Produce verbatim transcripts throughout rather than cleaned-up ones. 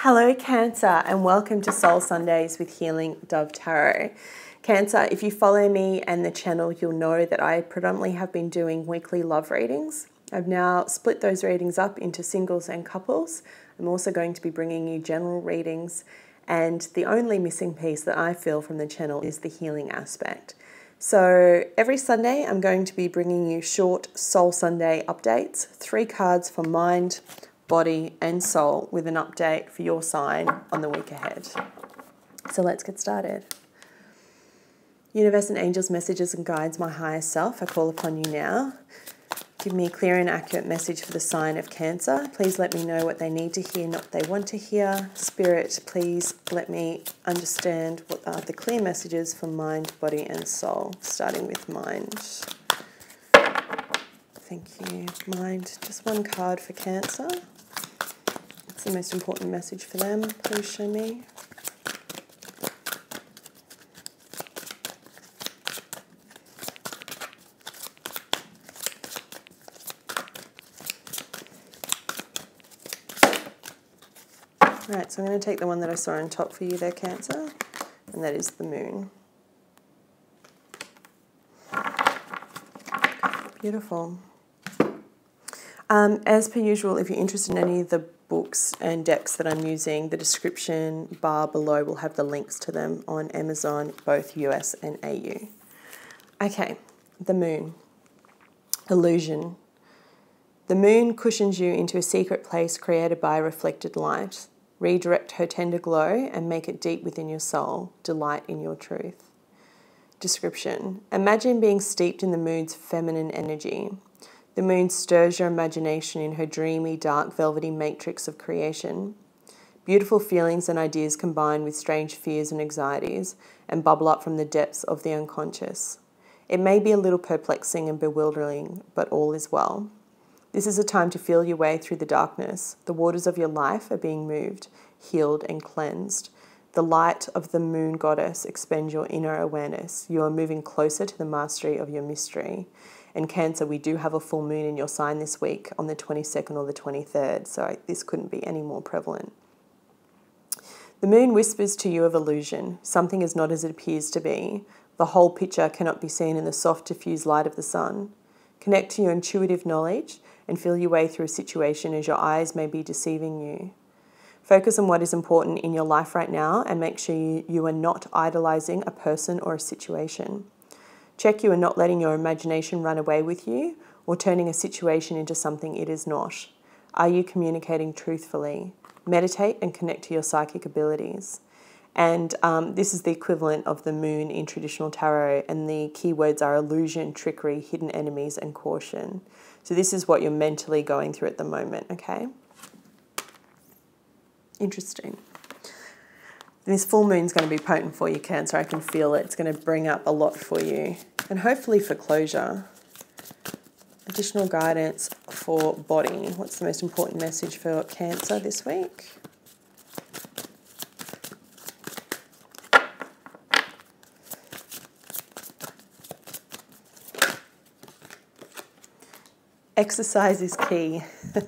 Hello Cancer, and welcome to Soul Sundays with Healing Dove Tarot. Cancer, if you follow me and the channel, you'll know that I predominantly have been doing weekly love readings. I've now split those readings up into singles and couples. I'm also going to be bringing you general readings, and the only missing piece that I feel from the channel is the healing aspect. So every Sunday I'm going to be bringing you short Soul Sunday updates, three cards for mind, body and soul, with an update for your sign on the week ahead. So let's get started. Universe and angels, messages and guides, my higher self, I call upon you now. Give me a clear and accurate message for the sign of Cancer. Please let me know what they need to hear, not what they want to hear. Spirit, please let me understand what are the clear messages for mind, body and soul, starting with mind. Thank you. Mind, just one card for Cancer. What's the most important message for them? Please show me. Alright, so I'm going to take the one that I saw on top for you there, Cancer, and that is the moon. Beautiful. Um, as per usual, if you're interested in any of the books and decks that I'm using, the description bar below will have the links to them on Amazon, both U S and A U. Okay, the moon. Illusion. The moon cushions you into a secret place created by reflected light. Redirect her tender glow and make it deep within your soul. Delight in your truth. Description. Imagine being steeped in the moon's feminine energy. The moon stirs your imagination in her dreamy, dark, velvety matrix of creation. Beautiful feelings and ideas combine with strange fears and anxieties and bubble up from the depths of the unconscious. It may be a little perplexing and bewildering, but all is well. This is a time to feel your way through the darkness. The waters of your life are being moved, healed and cleansed. The light of the moon goddess expands your inner awareness. You are moving closer to the mastery of your mystery. And Cancer, we do have a full moon in your sign this week on the twenty-second or the twenty-third, so this couldn't be any more prevalent. The moon whispers to you of illusion. Something is not as it appears to be. The whole picture cannot be seen in the soft, diffused light of the sun. Connect to your intuitive knowledge and feel your way through a situation as your eyes may be deceiving you. Focus on what is important in your life right now and make sure you, you are not idolizing a person or a situation. Check you are not letting your imagination run away with you or turning a situation into something it is not. Are you communicating truthfully? Meditate and connect to your psychic abilities. And um, this is the equivalent of the moon in traditional tarot, and the keywords are illusion, trickery, hidden enemies, and caution. So this is what you're mentally going through at the moment, okay? Interesting. This full moon is going to be potent for you, Cancer. I can feel it. It's going to bring up a lot for you. And hopefully for closure. Additional guidance for body. What's the most important message for Cancer this week? Exercise is key.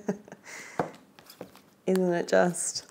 Isn't it just?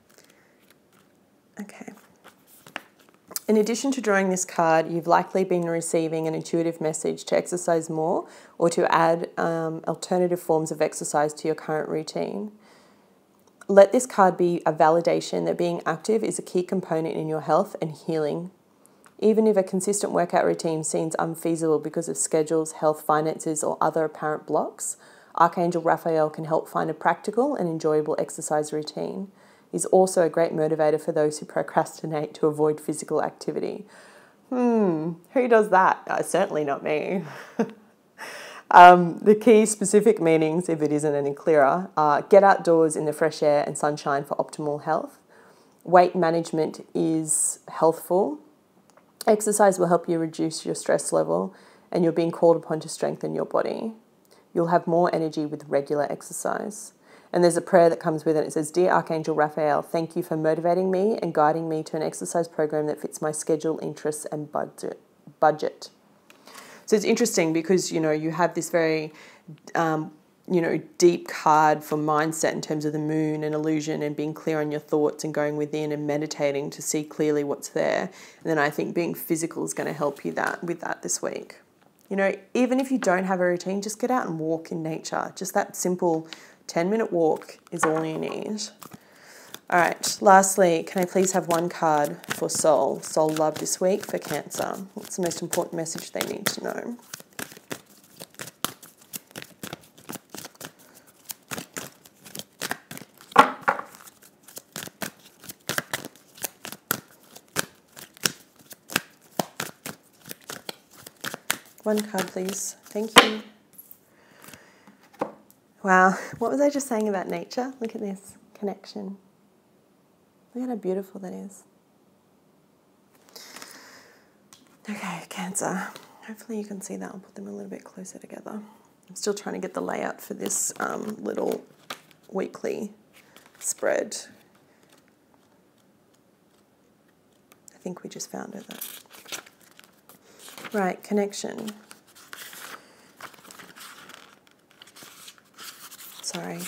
Okay. In addition to drawing this card, you've likely been receiving an intuitive message to exercise more or to add um, alternative forms of exercise to your current routine. Let this card be a validation that being active is a key component in your health and healing. Even if a consistent workout routine seems unfeasible because of schedules, health, finances, or other apparent blocks, Archangel Raphael can help find a practical and enjoyable exercise routine. He's also a great motivator for those who procrastinate to avoid physical activity. Hmm, who does that? Uh, certainly not me. um, the key specific meanings, if it isn't any clearer, are get outdoors in the fresh air and sunshine for optimal health. Weight management is healthful. Exercise will help you reduce your stress level, and you're being called upon to strengthen your body. You'll have more energy with regular exercise. And there's a prayer that comes with it. It says, Dear Archangel Raphael, thank you for motivating me and guiding me to an exercise program that fits my schedule, interests, and budget. budget. So it's interesting because, you know, you have this very um, you know, deep card for mindset in terms of the moon and illusion and being clear on your thoughts and going within and meditating to see clearly what's there. And then I think being physical is going to help you that with that this week. You know, even if you don't have a routine, just get out and walk in nature. Just that simple ten minute walk is all you need. All right, lastly, can I please have one card for soul? Soul love this week for Cancer. What's the most important message they need to know? One card, please. Thank you. Wow, what was I just saying about nature? Look at this connection. Look at how beautiful that is. Okay, Cancer. Hopefully you can see that. I'll put them a little bit closer together. I'm still trying to get the layout for this um, little weekly spread. I think we just found it though. Right, connection. Sorry.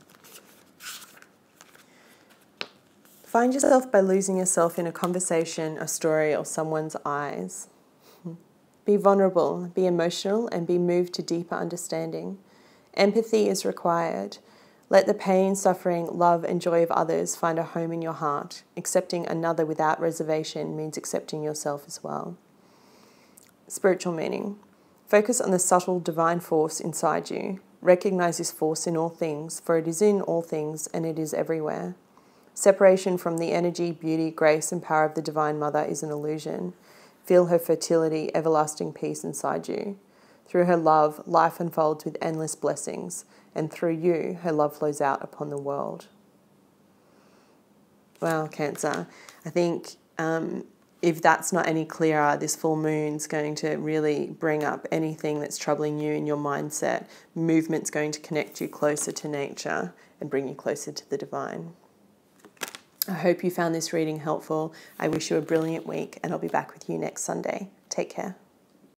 Find yourself by losing yourself in a conversation, a story, or someone's eyes. Be vulnerable, be emotional, and be moved to deeper understanding. Empathy is required. Let the pain, suffering, love, and joy of others find a home in your heart. Accepting another without reservation means accepting yourself as well. Spiritual meaning. Focus on the subtle divine force inside you. Recognize this force in all things, for it is in all things and it is everywhere. Separation from the energy, beauty, grace, and power of the Divine Mother is an illusion. Feel her fertility, everlasting peace inside you. Through her love, life unfolds with endless blessings, and through you, her love flows out upon the world. Wow, Cancer. I think um, if that's not any clearer, this full moon's going to really bring up anything that's troubling you in your mindset. Movement's going to connect you closer to nature and bring you closer to the divine. I hope you found this reading helpful. I wish you a brilliant week, and I'll be back with you next Sunday. Take care.